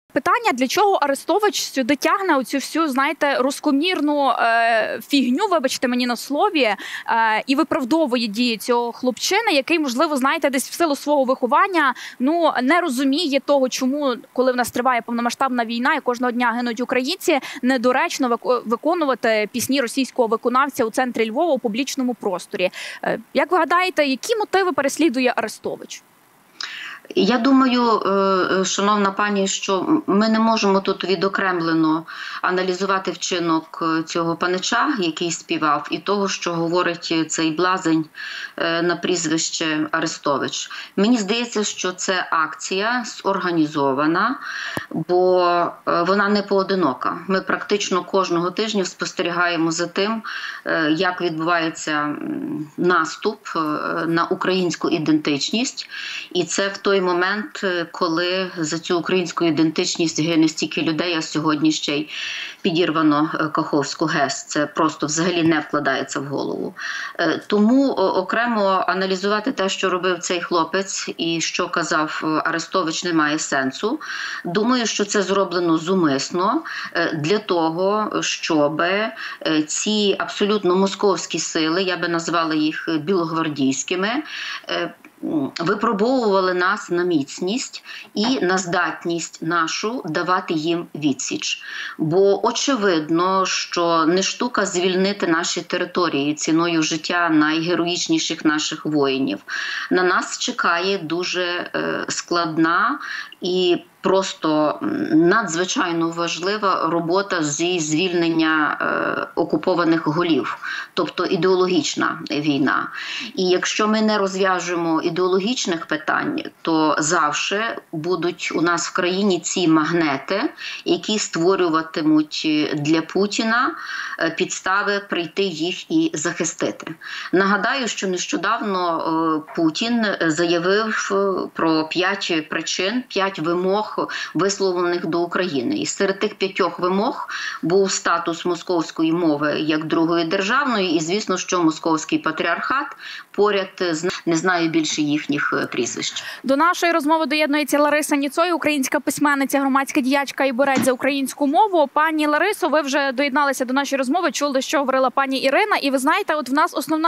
Питання, для чого Арестович сюди тягне оцю всю, знаєте, рускомірну фігню, вибачте мені на слові, і виправдовує дії цього хлопчини, який, можливо, знаєте, десь в силу свого виховання, не розуміє того, чому, коли в нас триває повномасштабна війна і кожного дня гинуть українці, недоречно виконувати пісні російського виконавця у центрі Львова у публічному просторі. Як ви гадаєте, які мотиви переслідує Арестович? Я думаю, шановна пані, що ми не можемо тут відокремлено аналізувати вчинок цього панича, який співав, і того, що говорить цей блазень на прізвище Арестович. Мені здається, що це акція зорганізована, бо вона не поодинока. Ми практично кожного тижня спостерігаємо за тим, як відбувається наступ на українську ідентичність, і це в той момент, коли за цю українську ідентичність гине стільки людей, а сьогодні ще й підірвано Каховську ГЕС. Це просто взагалі не вкладається в голову. Тому окремо аналізувати те, що робив цей хлопець і що казав Арестович, немає сенсу. Думаю, що це зроблено зумисно для того, щоб ці абсолютно московські сили, я би назвала їх білогвардійськими, випробовували нас на міцність і на здатність нашу давати їм відсіч. Бо очевидно, що не штука звільнити наші території ціною життя найгероїчніших наших воїнів. На нас чекає дуже складна і просто надзвичайно важлива робота зі звільнення окупованих голів, тобто ідеологічна війна. І якщо ми не розв'яжемо ідеологічних питань, то завжди будуть у нас в країні ці магнети, які створюватимуть для Путіна підстави прийти їх і захистити. Нагадаю, що нещодавно Путін заявив про 5 причин, 5 вимог, висловлених до України. І серед тих 5 вимог був статус московської мови як другої державної, і, звісно, що московський патріархат поряд з, не знаю більше їхніх прізвищ. До нашої розмови доєднується Лариса Ніцой, українська письменниця, громадська діячка і борець за українську мову. Пані Ларисо, ви вже доєдналися до нашої розмови, чули, що говорила пані Ірина. І ви знаєте, от в нас основна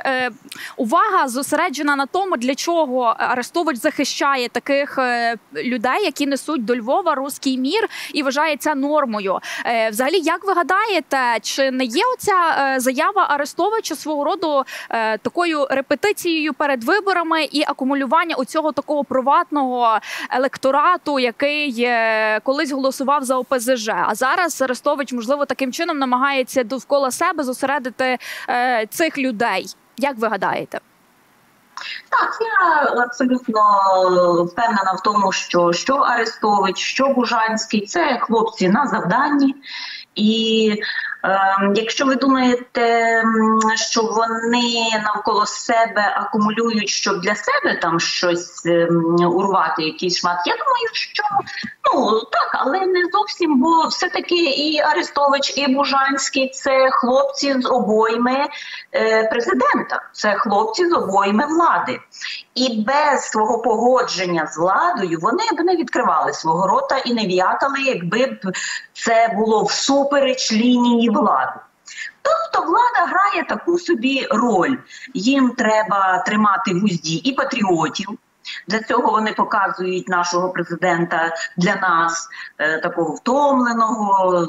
увага зосереджена на тому, для чого Арестович захищає таких людей, які несуть до Львова руський мір і вважає це нормою. Взагалі, як ви гадаєте, чи не є оця заява Арестовича свого роду такою репетицією перед виборами і акумулювання оцього такого приватного електорату, який колись голосував за ОПЗЖ? А зараз Арестович, можливо, таким чином намагається довкола себе зосередити цих людей. Як ви гадаєте? Так, я абсолютно впевнена в тому, що Арестович, що Бужанський – це хлопці на завданні. І якщо ви думаєте, що вони навколо себе акумулюють, щоб для себе там щось урвати, якийсь шмат, я думаю, що так, але не зовсім, бо все-таки і Арестович, і Бужанський – це хлопці з обойми президента, це хлопці з обойми влади. І без свого погодження з владою вони б не відкривали свого рота і не в'якали, якби б це було всупереч лінії влади. Тобто влада грає таку собі роль. Їм треба тримати в узді і патріотів. Для цього вони показують нашого президента для нас такого втомленого,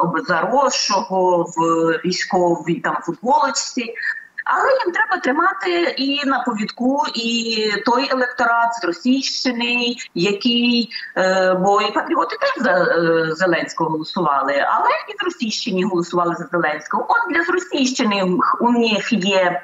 заросшого в військовій футболочці. Але їм треба тримати і на повідку, і той електорат з Російщини, який, бо і патріоти теж за Зеленського голосували, але і з Російщини голосували за Зеленського. От для Російщини у них є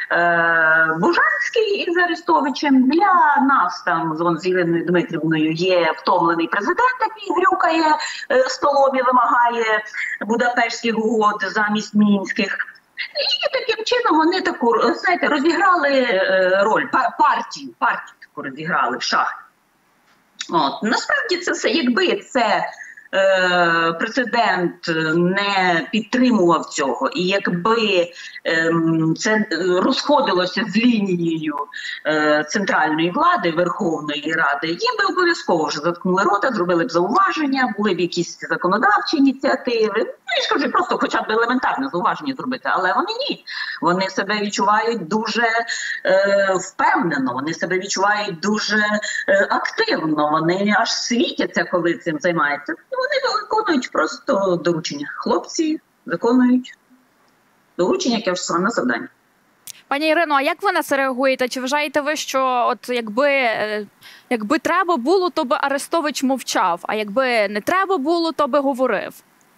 Бужанський із Арестовичем, для нас там з Єленою Дмитрівною є втомлений президент, який грюкає столом і вимагає Будапештських угод замість мінських. І таким чином вони таку, знаєте, розіграли роль, партію таку розіграли в шахті. Насправді це все, якби це прецедент не підтримував цього, і якби це розходилося з лінією центральної влади, Верховної Ради, їм би обов'язково вже заткнули рота, зробили б зауваження, були б якісь законодавчі ініціативи. Ну, я ж кажу, просто хоча б елементарне зауваження зробити, але вони ні. Вони себе відчувають дуже впевнено, вони себе відчувають дуже активно, вони аж світяться, коли цим займаються. Вони виконують просто доручення. Хлопці виконують доручення, яке ж саме завдання. Пані Ірино, а як ви на це реагуєте? Чи вважаєте ви, що от якби треба було, то би Арестович мовчав, а якби не треба було, то би говорив?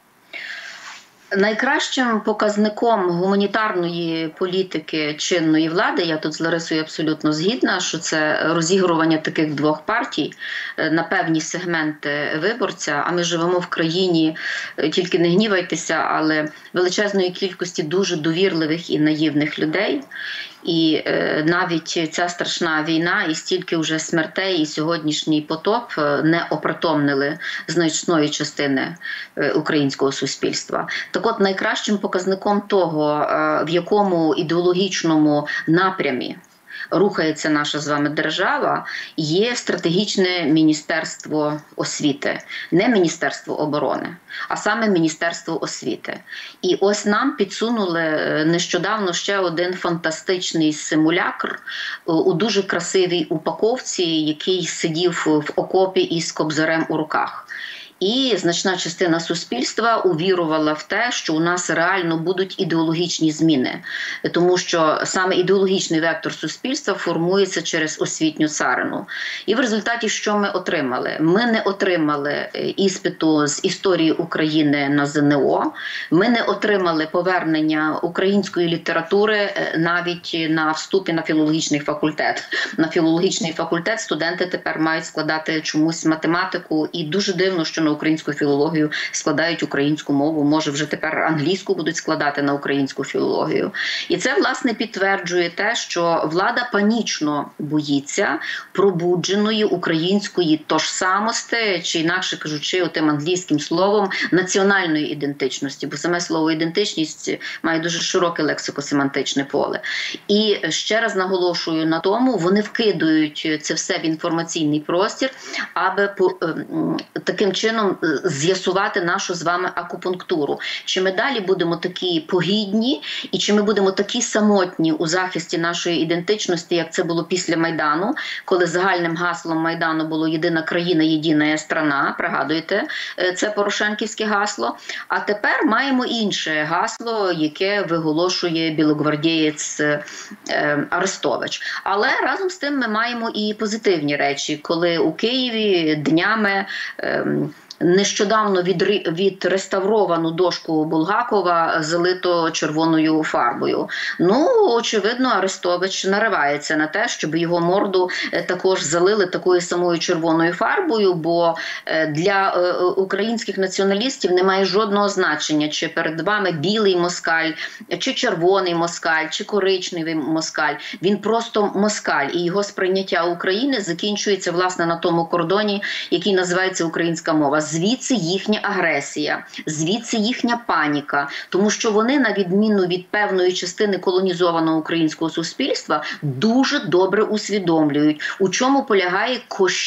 Найкращим показником гуманітарної політики чинної влади, я тут з Ларисою абсолютно згідна, що це розігрування таких двох партій на певні сегменти виборця, а ми живемо в країні, тільки не гнівайтеся, але величезної кількості дуже довірливих і наївних людей. І навіть ця страшна війна і стільки вже смертей, і сьогоднішній потоп не опритомнили значної частини українського суспільства. Так от, найкращим показником того, в якому ідеологічному напрямі рухається наша з вами держава, є стратегічне Міністерство освіти. Не Міністерство оборони, а саме Міністерство освіти. І ось нам підсунули нещодавно ще один фантастичний симулякр у дуже красивій упаковці, який сидів в окопі із кобзарем у руках. І значна частина суспільства увірувала в те, що у нас реально будуть ідеологічні зміни. Тому що саме ідеологічний вектор суспільства формується через освітню царину. І в результаті що ми отримали? Ми не отримали іспиту з історії України на ЗНО, ми не отримали повернення української літератури навіть на вступі на філологічний факультет. На філологічний факультет студенти тепер мають складати чомусь математику, і дуже дивно, що на українську філологію складають українську мову, може вже тепер англійську будуть складати на українську філологію. І це, власне, підтверджує те, що влада панічно боїться пробудженої української тожсамості, чи інакше кажучи, отим англійським словом, національної ідентичності, бо саме слово ідентичність має дуже широке лексико-семантичне поле. І ще раз наголошую на тому, вони вкидують це все в інформаційний простір, аби таким чином з'ясувати нашу з вами акупунктуру. Чи ми далі будемо такі погідні, і чи ми будемо такі самотні у захисті нашої ідентичності, як це було після Майдану, коли загальним гаслом Майдану було «Єдина країна, єдина страна», пригадуєте, це порошенківське гасло. А тепер маємо інше гасло, яке виголошує білогвардієць Арестович. Але разом з тим ми маємо і позитивні речі, коли у Києві днями нещодавно відреставровану дошку Булгакова залито червоною фарбою. Ну, очевидно, Арестович наривається на те, щоб його морду також залили такою самою червоною фарбою, бо для українських націоналістів немає жодного значення, чи перед вами білий москаль, чи червоний москаль, чи коричневий москаль. Він просто москаль, і його сприйняття України закінчується, власне, на тому кордоні, який називається українська мова. Звідси їхня агресія, звідси їхня паніка, тому що вони, на відміну від певної частини колонізованого українського суспільства, дуже добре усвідомлюють, у чому полягає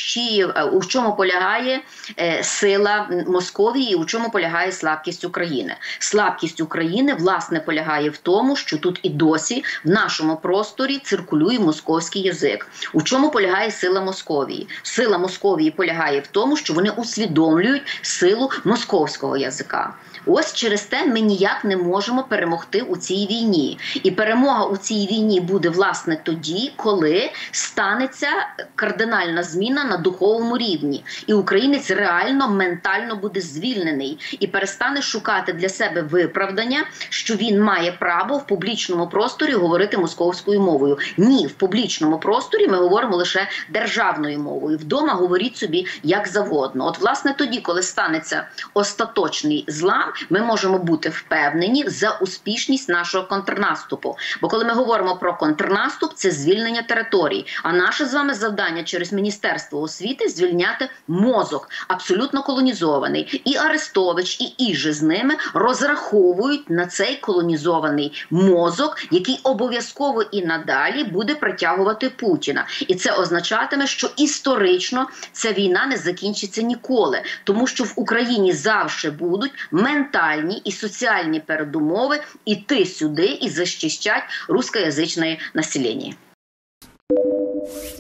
у чому полягає сила Московії, у чому полягає слабкість України. Слабкість України, власне, полягає в тому, що тут і досі в нашому просторі циркулює московський язик. У чому полягає сила Московії? Сила Московії полягає в тому, що вони усвідомлюють силу московського язика. Ось через те ми ніяк не можемо перемогти у цій війні. І перемога у цій війні буде, власне, тоді, коли станеться кардинальна зміна на духовному рівні. І українець реально, ментально буде звільнений і перестане шукати для себе виправдання, що він має право в публічному просторі говорити московською мовою. Ні, в публічному просторі ми говоримо лише державною мовою. Вдома говоріть собі як завгодно. От, власне, тоді тоді, коли станеться остаточний злам, ми можемо бути впевнені за успішність нашого контрнаступу. Бо коли ми говоримо про контрнаступ, це звільнення територій. А наше з вами завдання через Міністерство освіти звільняти мозок, абсолютно колонізований. І Арестович, і Іжи з ними розраховують на цей колонізований мозок, який обов'язково і надалі буде притягувати Путіна. І це означатиме, що історично ця війна не закінчиться ніколи. Тому що в Україні завжди будуть ментальні і соціальні передумови іти сюди і захищати рускоязичне населення.